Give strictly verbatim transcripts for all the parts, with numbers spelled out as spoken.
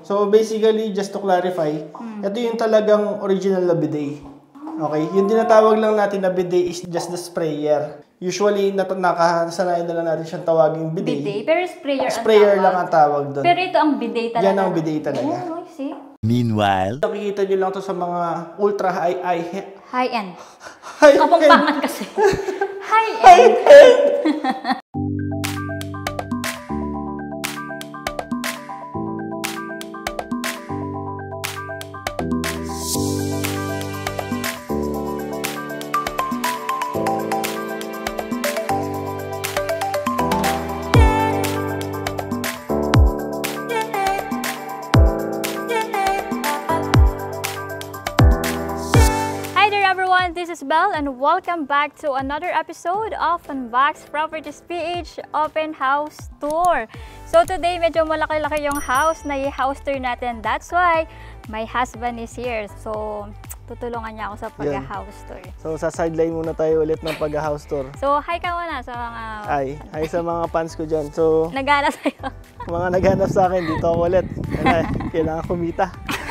So basically, just to clarify, hmm. ito yung talagang original na bidet. Okay? Yung tinatawag lang natin na bidet is just the sprayer. Usually, nat nakasanayan na lang natin siyang tawaging bidet. Bidet? Pero sprayer, sprayer ang lang ang tawag doon. Pero ito ang bidet talaga. Yan ang bidet talaga. Oh, I see. Meanwhile, nakikita nyo lang to sa mga ultra high high high-end. High Kapampangan kasi. High-end. High-end. This is Belle and welcome back to another episode of Unbox Properties P H Open House Tour. So today medyo malaki-laki yung house na i-house tour natin. That's why my husband is here. So tutulungan niya ako sa pag-house tour. So sa sideline muna tayo ulit ng pag-house tour. So hi ka muna sa mga... Hi. Hi sa mga fans ko dyan. So naghanap sa'yo. Mga naghanap sa akin, dito ako ulit. Kailangan kumita.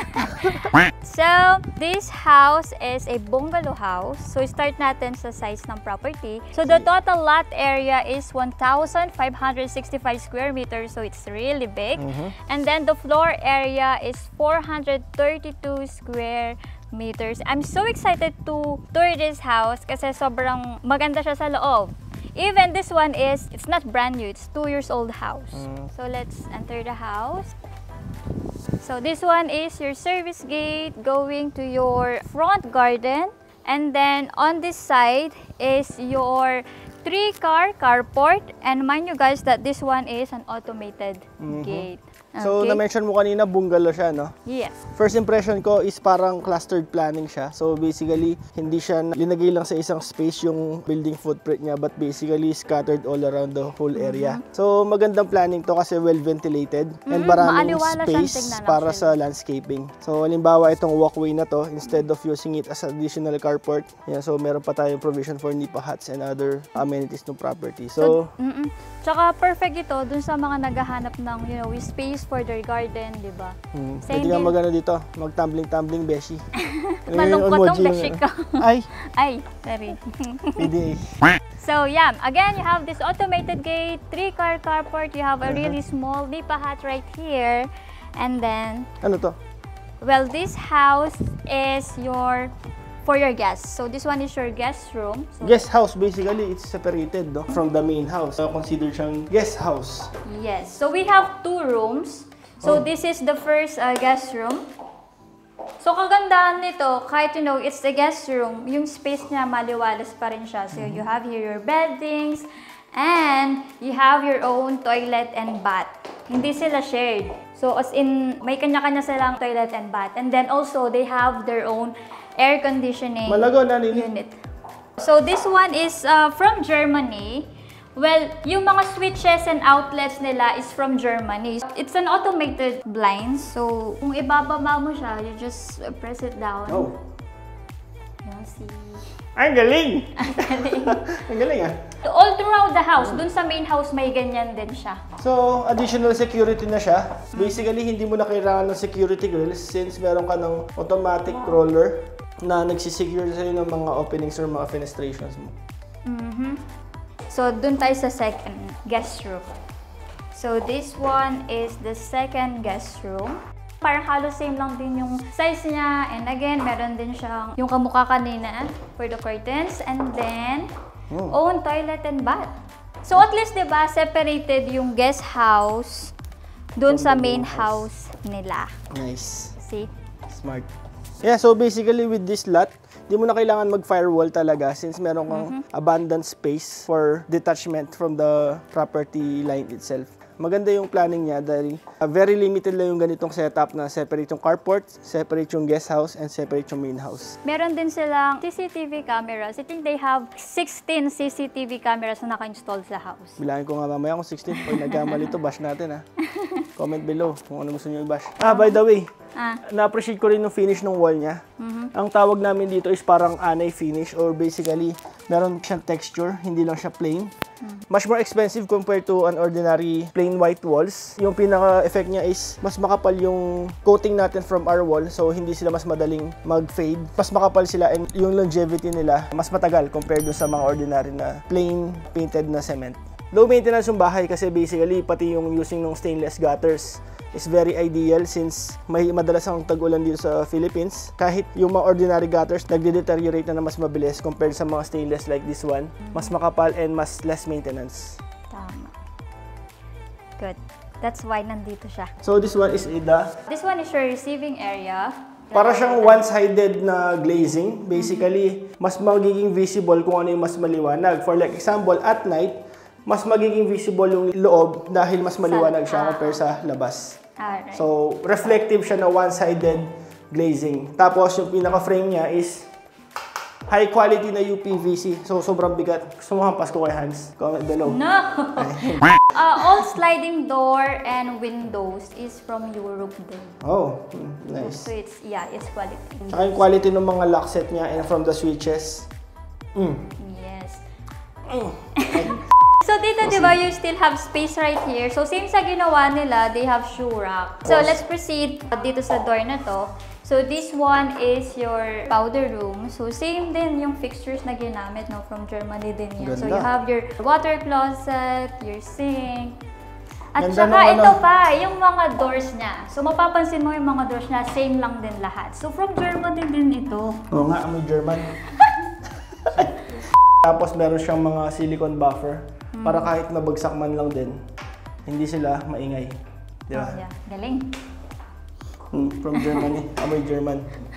So, this house is a bungalow house. So, start natin sa size ng property. So, the total lot area is one thousand five hundred sixty-five square meters. So, it's really big. Mm-hmm. And then, the floor area is four hundred thirty-two square meters. I'm so excited to tour this house kasi sobrang maganda siya sa loob. Even this one is, it's not brand new. It's two years old house. Mm. So, let's enter the house. So this one is your service gate going to your front garden, and then on this side is your three car carport, and mind you guys that this one is an automated mm-hmm. gate. Okay. So na-mention mo kanina bungalow siya, no? Yes. First impression ko is parang clustered planning siya. So basically, hindi siya linagay lang sa isang space yung building footprint niya, but basically scattered all around the whole area. Mm-hmm. So magandang planning to kasi well ventilated mm-hmm. and maraming space para sa landscaping. So halimbawa itong walkway na to, instead of using it as additional carport, yan, so meron pa tayong provision for nipa huts and other amenities ng property. So, so mm-mm. Tsaka perfect ito dun sa mga naghahanap ng, you know, space for their garden, di ba? Hmm. Pwede ka mag-ano dito, mag-tumbling-tumbling beshi. Malungkot tong beshi ko. Ay! Ay, sorry. Pwede. So, yeah. Again, you have this automated gate, three-car carport. You have a uh-huh. really small nipa hut right here. And then... Ano to? Well, this house is your... for your guests. So this one is your guest room. So guest house, basically, it's separated no? from the main house. So considered siyang guest house. Yes. So we have two rooms. So oh. this is the first uh, guest room. So kagandahan nito, kahit you know, it's the guest room, yung space niya maliwalas pa rin siya. So mm-hmm. you have here your beddings, and you have your own toilet and bath. Hindi sila shared. So as in, may kanya-kanya silang toilet and bath. And then also, they have their own air conditioning Malago, unit. So this one is uh, from Germany. Well, yung mga switches and outlets nila is from Germany. It's an automated blind. So kung ibababa mo siya, you just press it down. Oh. You'll see. Ang galing! Ang galing. Ang galing ah. All throughout the house, dun sa main house may ganyan din siya. So, additional security na siya. Basically, hindi mo na kailangan ng security grills since meron ka ng automatic wow. crawler na nagsisecure sa'yo ng mga openings or mga fenestrations mo. Mm-hmm. So, dun tayo sa second guest room. So, this one is the second guest room. Parang halos same lang din yung size niya. And again, meron din siyang yung kamukha kanina for the curtains. And then, oh. own toilet and bath. So, at least, diba, separated yung guest house dun sa main house nila. Nice. See? Smart. Yeah, so basically with this lot, di mo na kailangan mag-firewall talaga since meron kang mm-hmm. abundant space for detachment from the property line itself. Maganda yung planning niya dahil uh, very limited lang yung ganitong setup na separate yung carport, separate yung guest house, and separate yung main house. Meron din silang C C T V cameras. I think they have sixteen C C T V cameras na naka-install sa house. Bilangin ko nga mamaya kung sixteen. Pag nagkamali ito, bash natin ha. Comment below kung ano gusto nyo i-bash. Ah, by the way, Ah. Na-appreciate ko rin yung finish ng wall niya. Mhm. Ang tawag namin dito is parang anay finish or basically meron siyang texture, hindi lang siya plain. Much more expensive compared to an ordinary plain white walls. Yung pinaka-effect niya is mas makapal yung coating natin from our wall, so hindi sila mas madaling mag-fade. Mas makapal sila and yung longevity nila mas matagal compared dun sa mga ordinary na plain painted na cement. Low maintenance yung bahay kasi basically pati yung using ng stainless gutters is very ideal since may madalas ang tag-ulan dito sa Philippines. Kahit yung mga ordinary gutters nagde-deteriorate na, na mas mabilis compared sa mga stainless like this one. Mas makapal and mas less maintenance. Tama. Good. That's why nandito siya. So this one is the... This one is your receiving area. Para siyang one-sided na glazing. Basically, mas magiging visible kung ano yung mas maliwanag. For like example, at night, mas magiging visible yung loob dahil mas maliwanag siya compare sa labas. Alright. So, reflective siya na one-sided glazing. Tapos, yung pinaka-frame niya is high quality na U P V C. So, sobrang bigat. Gusto mo hampas ko kay Hans? Comment below. No! uh, all sliding door and windows is from Europe din. Oh, nice. So, it's, yeah, it's quality. Saka yung quality ng mga lock set niya and from the switches. Mm. Yes. Mm. So dito, di ba, you still have space right here. So same sa ginawa nila, they have shoe rack. So let's proceed dito sa door na to. So this one is your powder room. So same din yung fixtures na ginamit, no, from Germany din yan. So you have your water closet, your sink. At Ganda saka naman ito ang- pa, yung mga doors niya. So mapapansin mo yung mga doors niya, same lang din lahat. So from Germany din ito. Oo nga, amoy German. Tapos meron siyang mga silicone buffer para kahit nabagsak man lang din, hindi sila maingay. Di ba? Oh, yeah. Galing. Hmm, from Germany, amoy German.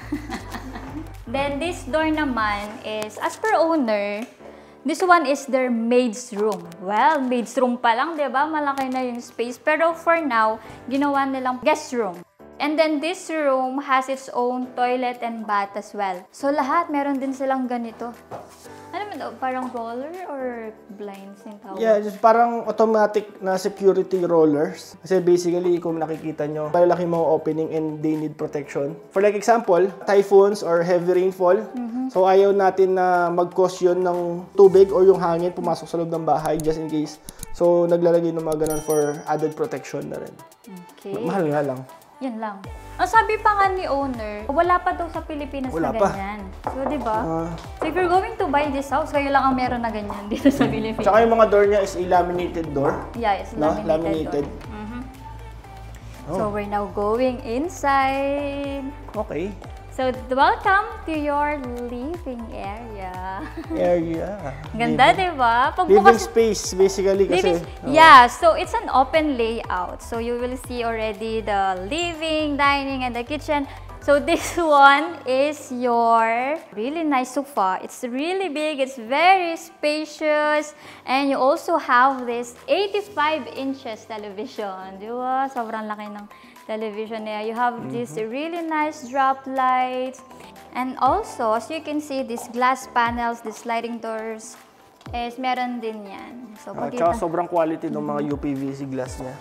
Then this door naman is, as per owner, this one is their maid's room. Well, maid's room pa lang, di ba? Malaki na yung space. Pero for now, ginawa nilang guest room. And then this room has its own toilet and bath as well. So lahat, meron din silang ganito. Ano man, parang roller or blinds yung tawag? Yeah, just parang automatic na security rollers. Kasi basically, kung nakikita nyo, malalaki mga opening and they need protection. For like example, typhoons or heavy rainfall. So ayaw natin na mag-cause yun ng tubig or yung hangin pumasok sa loob ng bahay just in case. So naglalagay ng mga ganun for added protection na rin. Okay. Mahal nga lang. Yan lang. Ang sabi pa nga ni owner, wala pa daw sa Pilipinas Wala na pa. ganyan. So, di ba? Ah. So, if you're going to buy this house, kayo lang ang meron na ganyan dito sa Pilipinas. Tsaka yung mga door niya is a laminated door. Yeah, it's No? laminated. Laminated. door. Mhm. Oh. So, we're now going inside. Okay. So, welcome to your living area. Area. Ganda, di ba? Living Pagbukas, space, basically, kasi. living, yeah, so it's an open layout. So, you will see already the living, dining, and the kitchen. So, this one is your really nice sofa. It's really big. It's very spacious. And you also have this eighty-five inches television. Di ba? Sobrang laki ng television niya. You have this really nice drop lights. And also, as you can see, these glass panels, these sliding doors, is meron din yan. So, At pakita. saka sobrang quality ng mga U P V C glass niya.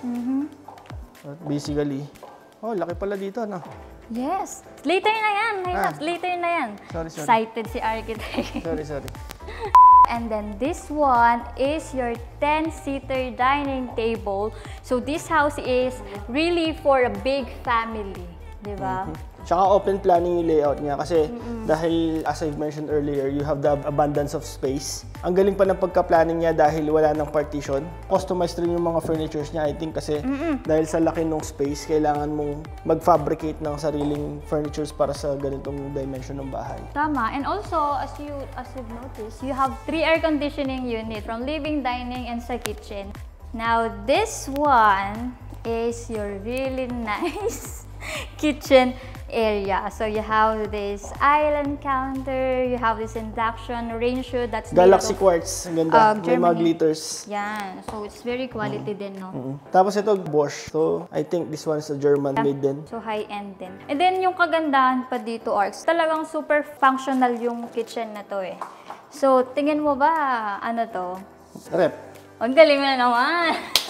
At basically, oh, laki pala dito, no? Yes. Later na yan. Ah. Later na yan. Sorry, sorry. Excited si architect. Sorry, sorry. And then this one is your ten-seater dining table. So this house is really for a big family. Diba? Tsaka open planning yung layout niya kasi dahil as I've mentioned earlier, you have the abundance of space. Ang galing pa ng pagka-planning niya dahil wala ng partition. Customized rin yung mga furnitures niya, I think, kasi dahil sa laki ng space, kailangan mong mag-fabricate ng sariling furnitures para sa ganitong dimension ng bahay. Tama. And also, as you as you've noticed, you have three air conditioning unit from living, dining, and sa kitchen. Now, this one is your really nice kitchen area. So you have this island counter, you have this induction range hood that's made Galaxy out of, Quartz, ang ganda. uh, May mga Germany. glitters. Yan. So it's very quality din, no? Mm. Tapos ito, Bosch. So, I think this one's a German made din. So high-end din. And then yung kagandahan pa dito, Arx, talagang super functional yung kitchen na to eh. So tingin mo ba, ano to? Rep. Ang galing mo na naman.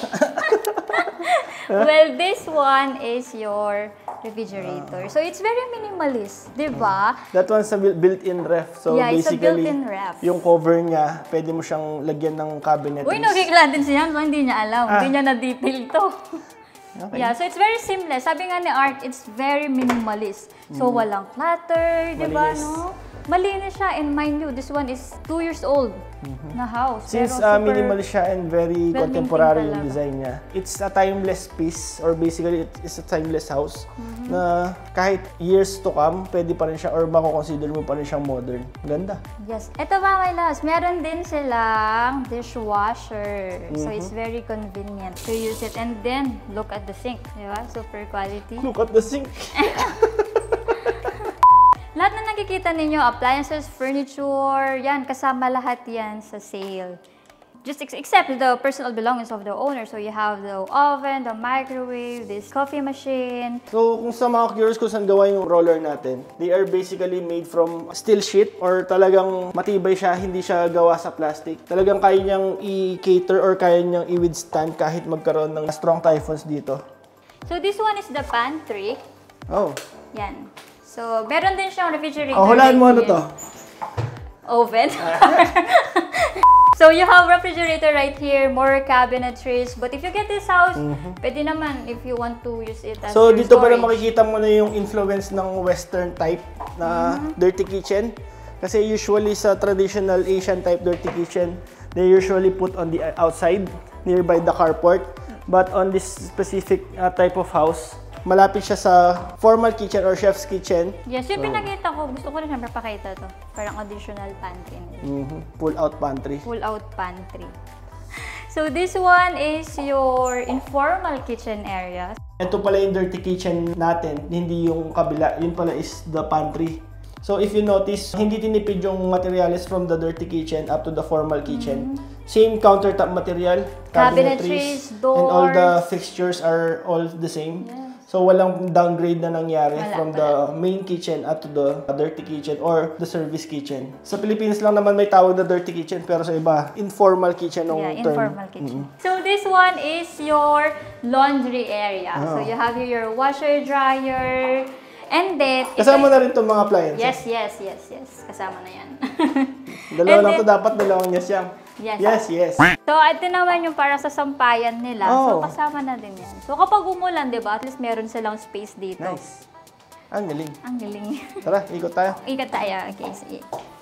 Well, this one is your refrigerator. So, it's very minimalist, di ba? That one's a built- built-in ref. So, Yeah, it's a basically, built-in ref. yung cover niya, pwede mo siyang lagyan ng cabinet. Uy, nabigla din siya. So, hindi niya alam. Ah. Hindi niya na-detail to. Okay. Yeah, so it's very seamless. Sabi nga ni Art, it's very minimalist. So, walang clutter, di ba, Malinis. no? Malinis siya. And mind you, this one is two years old na house. Since Pero uh, super- minimalist siya and very well contemporary maintained yung talaga. design niya, it's a timeless piece or basically it's a timeless house na kahit years to come, pwede pa rin siya or mako-consider mo pa rin siyang modern. Ganda. Yes. Ito ba, my loves, meron din silang dishwasher. So, it's very convenient to use it. And then, look at the sink. Di ba? Super quality. Look at the sink. Lahat na nakikita ninyo, appliances, furniture, yan, kasama lahat yan sa sale. Just ex except the personal belongings of the owner. So, you have the oven, the microwave, this coffee machine. So, kung sa mga curious kung saan gawa yung roller natin, they are basically made from steel sheet or talagang matibay siya, hindi siya gawa sa plastic. Talagang kaya niyang i-cater or kaya niyang i-withstand kahit magkaroon ng strong typhoons dito. So, this one is the pantry. Oh. Yan. So, meron din siyang refrigerator. Oh, hulaan mo ano right to? here. Oven. So, you have refrigerator right here, more cabinetries. But if you get this house, pwede naman if you want to use it as So, your dito pala storage. makikita mo na yung influence ng Western type na dirty kitchen. Kasi usually sa traditional Asian type dirty kitchen, they usually put on the outside, nearby the carport. But on this specific uh, type of house, malapit siya sa formal kitchen or chef's kitchen. Yes, yung pinakita ko, gusto ko rin siyempre pakita to. Parang additional pantry. Mhm. Pull-out pantry. Pull-out pantry. So, this one is your informal kitchen area. Ito pala yung dirty kitchen natin, hindi yung kabila. Yun pala is the pantry. So if you notice, hindi tinipid yung materials from the dirty kitchen up to the formal kitchen. Same countertop material, cabinetries, Cabinetries, and all the doors. fixtures are all the same. Yes. So walang downgrade na nangyari Wala, from the main kitchen up to the dirty kitchen or the service kitchen. Sa Pilipinas lang naman may tawag na dirty kitchen, pero sa iba, informal kitchen ang Yeah, term. informal kitchen. So, this one is your laundry area. So, Oh. you have here your washer, dryer, and then... Kasama ito- na rin itong mga appliances. Yes, yes, yes, yes. Kasama na yan. Dalawa And lang then- to dapat, dalawang yes yan. Yes. Yes, yes. So, ito naman yung para sa sampayan nila. Oh. So, kasama na din yan. So, kapag umulan, di ba, at least meron silang space dito. Nice. Ang galing. Ang galing. Tara, ikot tayo. Ikat tayo. Okay, sige.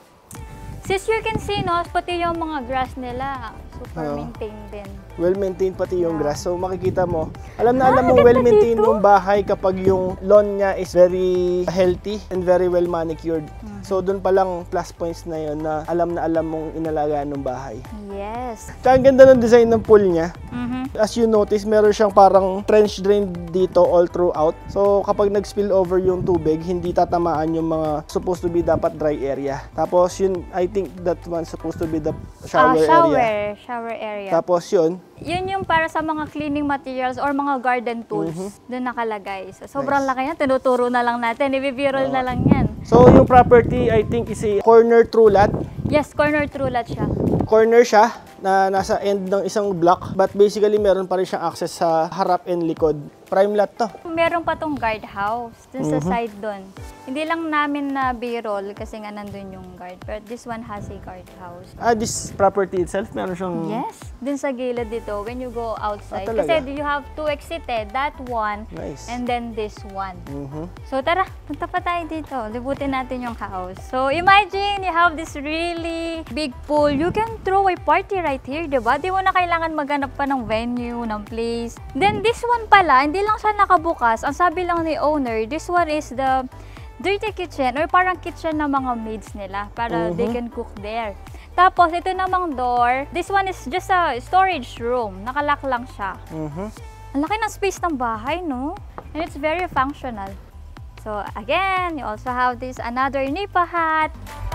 Sis, you can see, no, pati yung mga grass nila, super Oo. maintained din. Well-maintained pati yung Yeah. grass. So makikita mo, alam na Ah, alam mo maganda well-maintained dito. yung bahay kapag yung lawn niya is very healthy and very well manicured. Hmm. So doon pa lang plus points na yun na alam na alam mong inalagaan ng bahay. Yes. Kaya ang ganda ng design ng pool niya. Mhm. As you notice, meron siyang parang trench drain dito all throughout. So kapag nag-spill over yung tubig, hindi tatamaan yung mga supposed to be dapat dry area. Tapos yun, I think that one's supposed to be the shower, Ah, shower. area. Shower area. Tapos yun, Yun yung para sa mga cleaning materials or mga garden tools. Doon nakalagay. So, sobrang Mhm. Nice. laki yan. Tinuturo na lang natin. Ibibirol na lang yan. so yung property I think is a corner true lot. Yes, corner trulat siya. Corner siya na nasa end ng isang block, but basically meron pa rin siyang access sa harap and likod. Prime lot to. Meron pa tong guardhouse dun Mhm. sa side doon. Hindi lang namin na B-roll kasi nga nandun yung guard. But this one has a guardhouse. Ah, this property itself, meron siyang... Yes, dun sa gilid dito when you go outside. Ah, talaga? Kasi you have two exit eh. That one Nice. and then this one. Mhm. So tara, punta pa tayo dito. Libutin natin yung house. So imagine you have this really big pool. You can throw a party right here, di ba? Di mo na kailangan maghanap pa ng venue, ng place. Then this one pala, hindi lang siya nakabukas. Ang sabi lang ni owner, this one is the dirty kitchen or parang kitchen ng mga maids nila para they Mhm. can cook there. Tapos ito namang door, this one is just a storage room. Nakalock lang siya. Mhm. Ang laki ng space ng bahay, no? And it's very functional. So again, you also have this another nipa hut.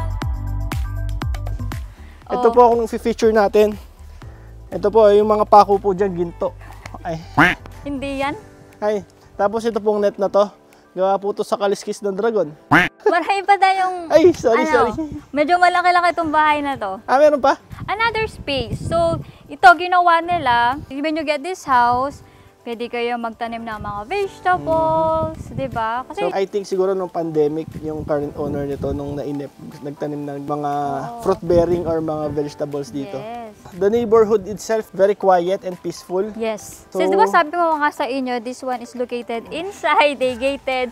Ito Oh. po kung feature natin. Ito po, yung mga pako po dyan, ginto. Ay. Hindi yan. Ay. Tapos ito pong net na to. Gawa po to sa kaliskis ng dragon. Marami pa tayong, Ay, sorry, ano, sorry. medyo malaki-laki itong bahay na to. Ah, meron pa? another space. So, ito ginawa nila. When you get this house, pwede kayo magtanim ng mga vegetables, mm-hmm. di ba? Kasi so, I think siguro nung pandemic, yung current owner nito, nung nainip, nagtanim ng mga oh. fruit-bearing or mga vegetables dito. Yes. The neighborhood itself, very quiet and peaceful. Yes. So, so di ba sabi mo nga sa inyo, this one is located inside a gated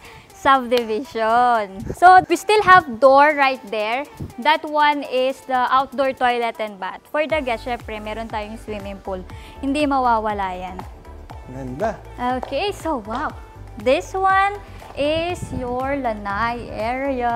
subdivision. So, we still have door right there. That one is the outdoor toilet and bath. For the guests, syempre, meron tayong swimming pool. Hindi mawawala yan. Ganda. Okay, so wow. This one is your lanai area.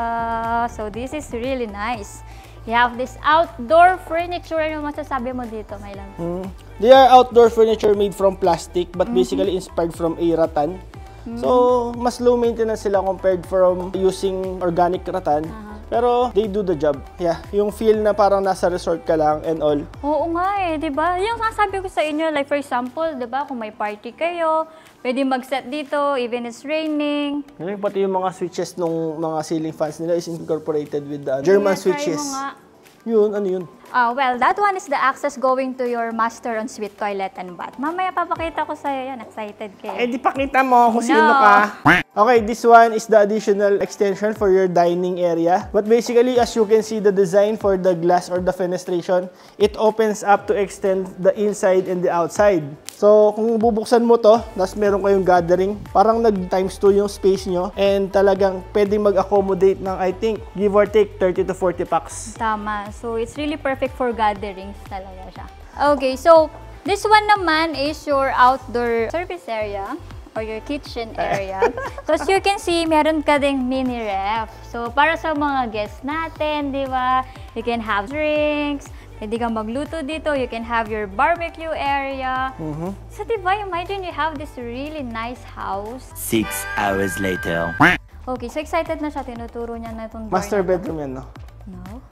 So this is really nice. You have this outdoor furniture. Ano masasabi mo dito, Mylan? Mm. They are outdoor furniture made from plastic but mm-hmm. basically inspired from a rattan. Mm-hmm. So, mas low maintenance sila compared from using organic rattan. Uh-huh. Pero they do the job. Yeah, yung feel na parang nasa resort ka lang and all. Oo nga eh, 'di ba? Yung sasabi ko sa inyo, like for example, 'di ba, kung may party kayo, pwede mag-set dito even it's raining. Yung pati yung mga switches nung mga ceiling fans nila is incorporated with the German yeah, switches. Mo nga. Yun, ano yun? Uh, well, that one is the access going to your master ensuite toilet and bath. Mamaya papakita ko sa'yo yan. Excited kayo. Eh, di pakita mo kung no. sino ka. Okay, this one is the additional extension for your dining area. But basically, as you can see, the design for the glass or the fenestration, it opens up to extend the inside and the outside. So, kung bubuksan mo to, tapos meron kayong gathering, parang nag times two yung space nyo and talagang pwedeng mag-accommodate ng, I think, give or take thirty to forty packs. Tama. So, it's really perfect for gatherings talaga siya. Okay, so, this one naman is your outdoor service area or your kitchen area. So, as you can see, meron ka ding mini ref. So, para sa mga guests natin, di ba? You can have drinks. Pwede kang magluto dito. You can have your barbecue area. Mm-hmm. So, diba, imagine you have this really nice house. Six hours later. Okay, so excited na siya. Tinuturo niya na itong door. Master bedroom yan, no? No.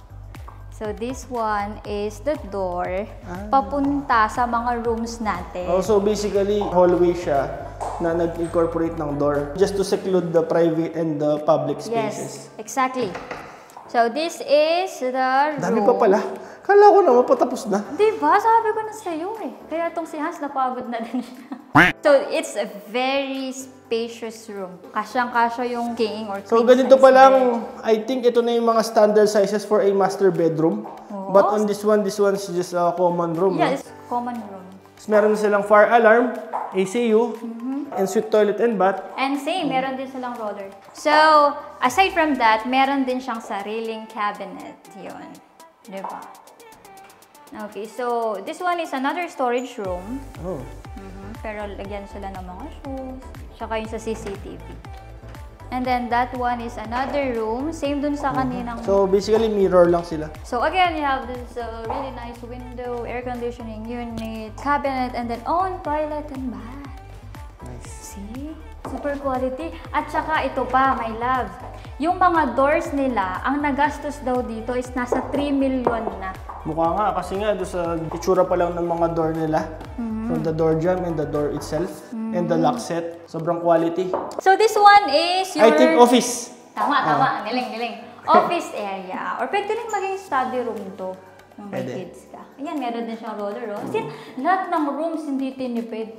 So, this one is the door ah. papunta sa mga rooms natin. Oh, so basically, hallway siya na nag-incorporate ng door just to seclude the private and the public spaces. Yes, exactly. So, this is the room. Dami pa pala. Kala ko naman patapos na. Diba? Sabi ko na sa'yo eh. Kaya itong si Hans napagod na din siya. So, it's a very spacious room. Kasyang-kasya yung king or queen. So, ganito pa lang, I think ito na yung mga standard sizes for a master bedroom. Oh. But on this one, this one is just a common room. Yeah, no? it's common room. So, meron silang fire alarm, A C U, mm-hmm. ensuite toilet and bath. And same, meron din silang roller. So, aside from that, meron din siyang sariling cabinet. Yun. Diba? Okay, so this one is another storage room. Oh. Mm-hmm. Pero lagyan sila ng mga shoes. Tsaka yung sa C C T V. And then that one is another room. Same dun sa kaninang... So basically mirror lang sila. So again, you have this uh, really nice window, air conditioning unit, cabinet, and then own toilet and bath. Nice. See? Super quality. At saka ito pa, my love. Yung mga doors nila, ang nagastos daw dito is nasa three million na. Mukha nga, kasi nga doon sa itsura pa lang ng mga door nila. Mm-hmm. From the door jamb and the door itself. Mm-hmm. And the lock set. Sobrang quality. So this one is your... I think office. Tama, tama. Uh. Niling, niling. Office area. Or pwede rin maging study room to. Kung may kids ka. Ayan, meron din siyang roller. Oh. Kasi lahat ng rooms hindi tinipid.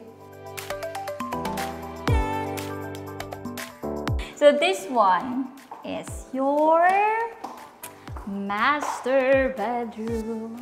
So this one is your master bedroom.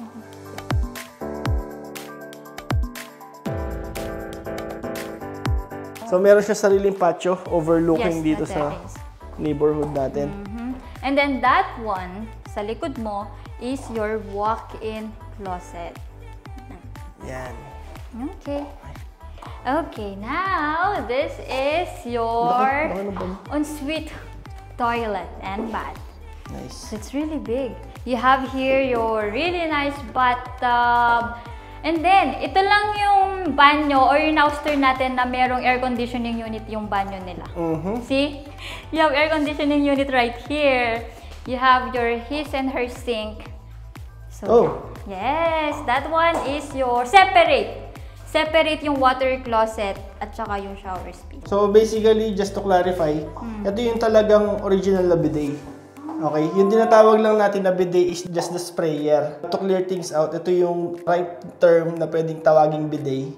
So meron siya sariling patio overlooking yes, dito sa neighborhood natin. Mm-hmm. And then that one, sa likod mo, is your walk-in closet. Yan. Okay. Okay, now this is your ensuite toilet and bath. Nice. So it's really big. You have here your really nice bathtub. And then, ito lang yung banyo or yung downstairs natin na merong air conditioning unit yung banyo nila. Mm-hmm. See? You have air conditioning unit right here. You have your his and her sink. So, oh. Yes, that one is your separate. Separate yung water closet at saka yung shower space. So basically, just to clarify, hmm. ito yung talagang original na bidet. Oh, Okay, yung tinatawag lang natin na bidet is just the sprayer. To clear things out, ito yung right term na pwedeng tawaging bidet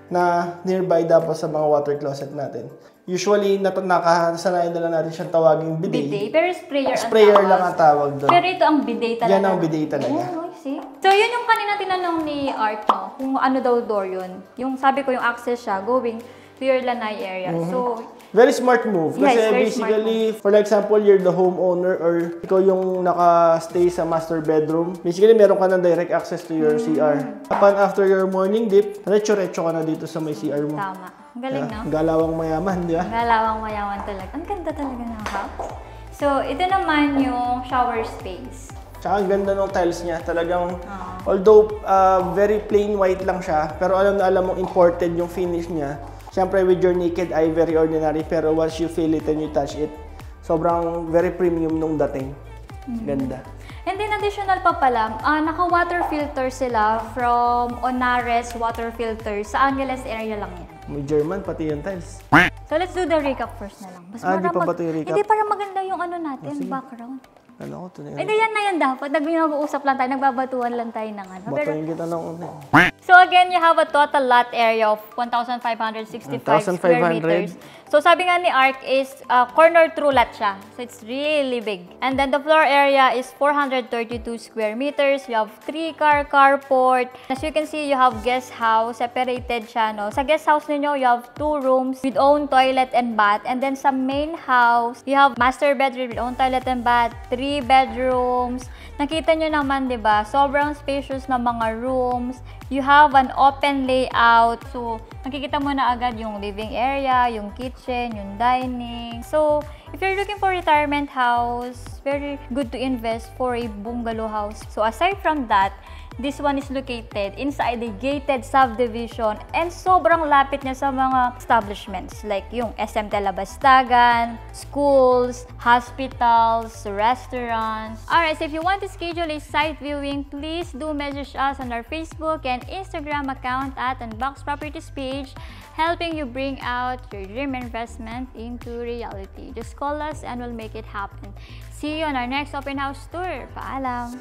na nearby dapat sa mga water closet natin. Usually, nat nakasanayan na lang natin siyang tawaging bidet. Bidet, pero sprayer, sprayer ang lang ang tawag doon. Pero ito ang bidet talaga. Yan ang bidet talaga. Oh, I see. So, yun yung kanina tinanong ni Art, no? Kung ano daw door yun. Yung sabi ko yung access siya, going to your lanai area. Mm-hmm. So, very smart move. Kasi yes, basically, for example, you're the homeowner or ikaw yung naka-stay sa master bedroom. Basically, meron ka ng direct access to your C R. Upon after your morning dip, retso-retso ka na dito sa may C R mo. Tama. Ang galing, Yeah. no? Galawang mayaman, di ba? Galawang mayaman talaga. Ang ganda talaga ng house. So, ito naman yung shower space. Tsaka ang ganda ng tiles niya. Talagang, uh, although uh, very plain white lang siya, pero alam na alam mong imported yung finish niya. Siyempre, with your naked eye, very ordinary. Pero once you feel it and you touch it, sobrang very premium nung dating. Mm-hmm. Ganda. And then additional pa pala, uh, naka-water filter sila from Onares Water Filter. Sa Angeles area lang yan. May German, pati yung tiles. So let's do the recap first na lang. Mas Ah, di pa mag- ba ito yung recap? Hindi, para maganda yung ano natin, Oh, background. Ano ko, ito na yun. Hindi, yan na yan dapat. Nag-uusap lang tayo, nagbabatuan lang tayo ng ano. Pero, Batayin kita ng una. so again, you have a total lot area of one thousand five hundred sixty-five square meters. So sabi nga ni Ark is uh, corner through lot siya. So it's really big. And then the floor area is four hundred thirty-two square meters. You have three car carport. As you can see, you have guest house. Separated siya, no? Sa guest house ninyo, you have two rooms with own toilet and bath. And then sa main house, you have master bedroom with own toilet and bath. Three bedrooms. Nakita nyo naman, di ba? Sobrang spacious na mga rooms. You have an open layout. So, nakikita mo na agad yung living area, yung kitchen, yung dining. So, if you're looking for retirement house, very good to invest for a bungalow house. So, aside from that, this one is located inside the gated subdivision and sobrang lapit niya sa mga establishments like yung S M Talabastagan, schools, hospitals, restaurants. Alright, so if you want to schedule a site viewing, please do message us on our Facebook and Instagram account at Unbox Properties page, helping you bring out your dream investment into reality. Just call us and we'll make it happen. See you on our next open house tour. Paalam!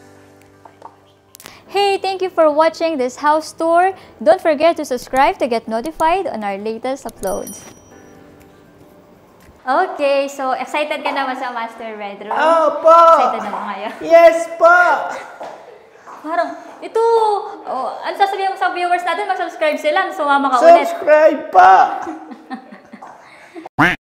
Hey, thank you for watching this house tour. Don't forget to subscribe to get notified on our latest uploads. Okay, so excited ka naman sa master bedroom? Opo! Excited naman kayo? Yes po! Parang, ito, oh, ano sasabihin mo sa viewers natin? Mag-subscribe sila, sumama ka ulit. Subscribe pa!